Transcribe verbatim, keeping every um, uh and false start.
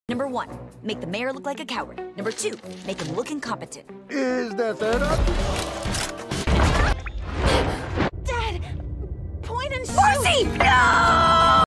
Number one, make the mayor look like a coward. Number two, make him look incompetent. Is there third option? Dad, point and shoot! Marcy! No!